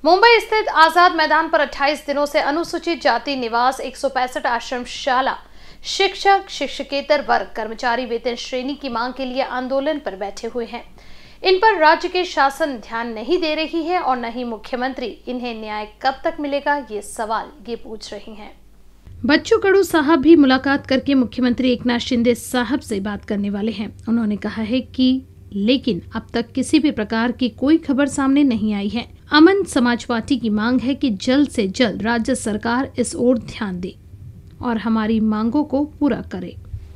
मुंबई स्थित आजाद मैदान पर 28 दिनों से अनुसूचित जाति निवास 165 आश्रमशाला शिक्षक, शिक्षकेतर वर्ग, कर्मचारी वेतन श्रेणी की मांग के लिए आंदोलन पर बैठे हुए हैं। इन पर राज्य के शासन ध्यान नहीं दे रही है और न ही मुख्यमंत्री। इन्हें न्याय कब तक मिलेगा, ये सवाल ये पूछ रही हैं। बच्चू कडू साहब भी मुलाकात करके मुख्यमंत्री एकनाथ शिंदे साहब से बात करने वाले हैं। उन्होंने कहा है कि लेकिन अब तक किसी भी प्रकार की कोई खबर सामने नहीं आई है। अमन समाज पार्टी की मांग है कि जल्द से जल्द राज्य सरकार इस ओर ध्यान दे और हमारी मांगों को पूरा करे।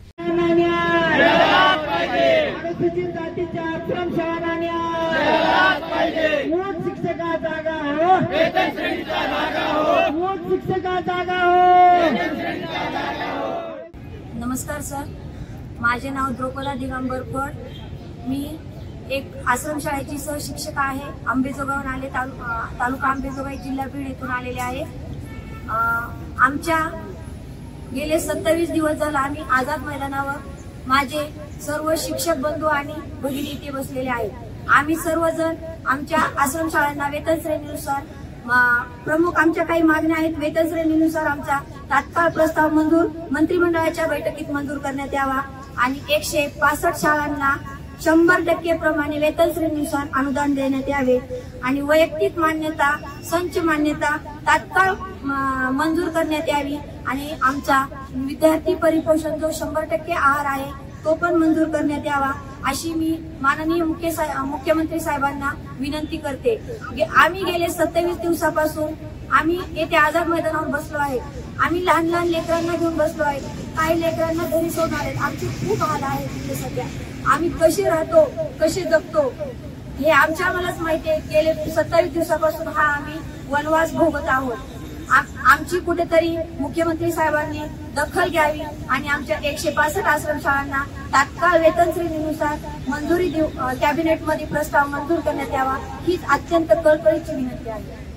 नमस्कार सर, माझे नाव द्रौपदा दिगंबर फड। मी एक आश्रमशाळेची सहशिक्षक आहे। अंबेजोगाईहून आले, तालुका अंबेजोगाई, जिल्हा बीड येथून आलेले आहे। आमच्या गेले 27 दिवस झाले आम्ही आझाद मैदानावर माझे सर्व शिक्षक बंधू आणि भगिनी इथे बसलेले आहेत। आम्ही सर्वजण आमच्या आश्रमशाळांना वेतन श्रेणीनुसार प्रमुख आमच्या काही मागण्या आहेत। वेतन श्रेणीनुसार आमचा तात्काळ प्रस्ताव मंजूर मंत्रिमंडळाच्या बैठकीत मंजूर करण्यात यावा आणि 165 शाळांना 100% प्रमाणे वेतन श्रेणीनुसार अनुदान देण्यात यावे आणि वैयक्तिक मान्यता, संच मान्यता तात्काळ मंजूर करण्यात यावी आणि आमचा विद्यार्थी परिपोषण जो 100% आहार आहे तो पण मंजूर करण्यात यावा अशी मी माननीय मुख्यमंत्री साहेबांना विनंती करते। आम्ही गेले 27 दिवसापासून आम्ही येथे आझाद मैदानावर बसलो आहे। आम्ही लहान लहान लेकरांना घेऊन बसलो आहे। काही लेकरांना घरी सोडणार आहेत। आमचे खूप हाल आहे तिथे सध्या। आम्ही कसे राहतो, कसे जगतो हे आमच्या मलाच माहिती आहे। गेले 27 दिवसापासून हा आम्ही वनवास भोगत आहोत। आमची कुठेतरी मुख्यमंत्री साहेबांनी दखल घ्यावी आणि आमच्या 165 आश्रमशाळांना तात्काळ वेतन श्रेणीनुसार मंजुरी देऊ, कॅबिनेटमध्ये प्रस्ताव मंजूर करण्यात यावा हीच अत्यंत कळकळीची विनंती आहे।